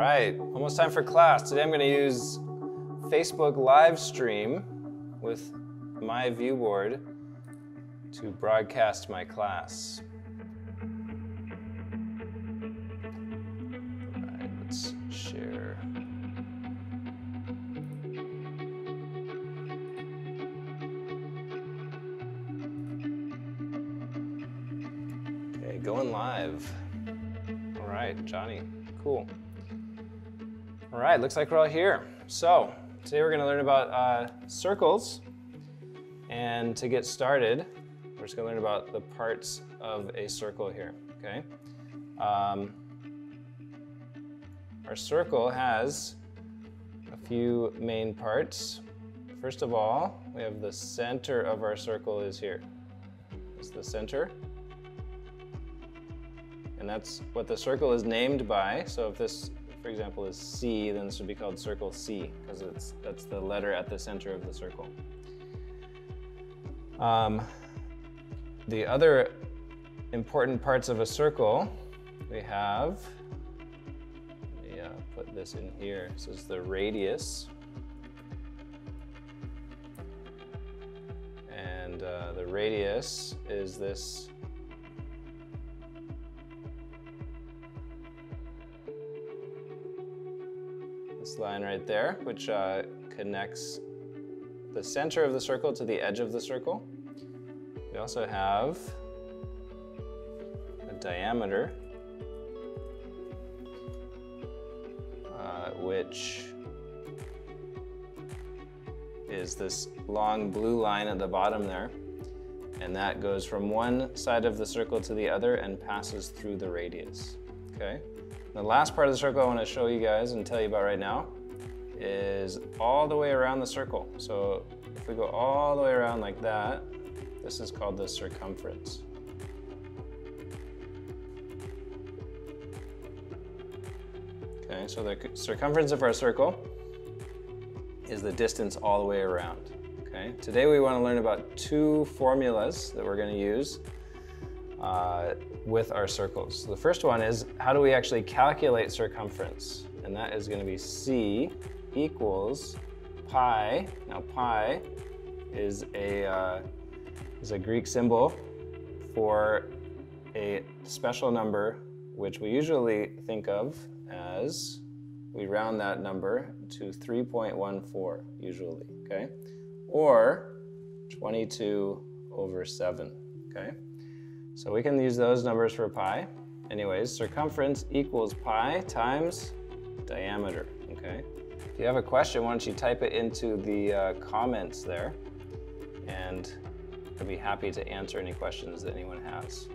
right, almost time for class. Today I'm going to use Facebook live stream with myViewBoard to broadcast my class. All right, let's share. Okay, going live. All right, Johnny, cool. All right, looks like we're all here. So today we're going to learn about circles. And to get started, we're just going to learn about the parts of a circle here, okay? Our circle has a few main parts. First of all, we have the center of our circle is here. It's the center. And that's what the circle is named by. So if this, for example, is C, then this would be called circle C, because that's the letter at the center of the circle. The other important parts of a circle, we have, let me put this in here. This is the radius. And the radius is this line right there, which connects the center of the circle to the edge of the circle. We also have a diameter, which is this long blue line at the bottom there. And that goes from one side of the circle to the other and passes through the radius, okay? The last part of the circle I want to show you guys and tell you about right now is all the way around the circle. So if we go all the way around like that, this is called the circumference. Okay, so the circumference of our circle is the distance all the way around. Okay, today we want to learn about two formulas that we're going to use with our circles. So the first one is, how do we actually calculate circumference? And that is going to be C equals pi. Now pi is a Greek symbol for a special number, which we usually think of as, we round that number to 3.14 usually, okay? Or 22/7, okay? So we can use those numbers for pi. Anyways, circumference equals pi times diameter, okay? If you have a question, why don't you type it into the comments there, and I'd be happy to answer any questions that anyone has.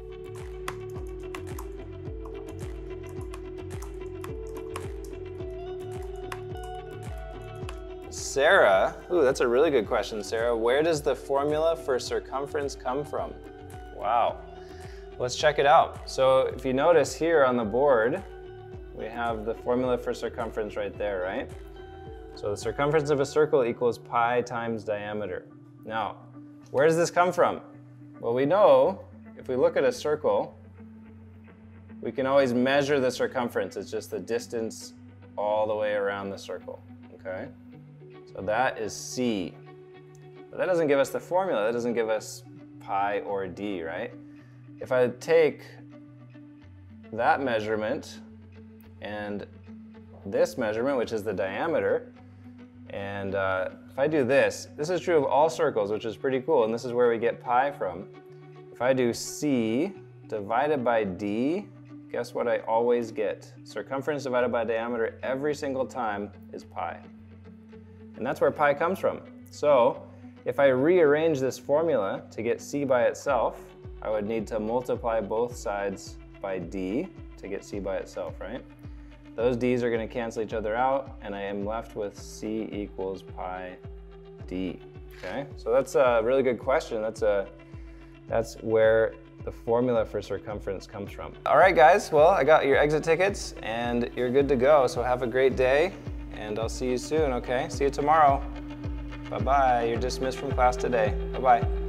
Sarah, ooh, that's a really good question, Sarah. Where does the formula for circumference come from? Wow, let's check it out. So if you notice here on the board, we have the formula for circumference right there, right? So the circumference of a circle equals pi times diameter. Now, where does this come from? Well, we know if we look at a circle, we can always measure the circumference. It's just the distance all the way around the circle, okay? So that is C. But that doesn't give us the formula. That doesn't give us pi or D, right? If I take that measurement and this measurement, which is the diameter, and if I do this is true of all circles, which is pretty cool, and this is where we get pi from. If I do C divided by D, guess what I always get? Circumference divided by diameter every single time is pi. And that's where pi comes from. So if I rearrange this formula to get C by itself, I would need to multiply both sides by D to get C by itself, right? Those D's are going to cancel each other out, and I am left with C equals pi D. Okay, so that's a really good question. That's where the formula for circumference comes from. All right, guys. Well, I got your exit tickets, and you're good to go. So have a great day, and I'll see you soon. Okay, see you tomorrow. Bye-bye. You're dismissed from class today. Bye-bye.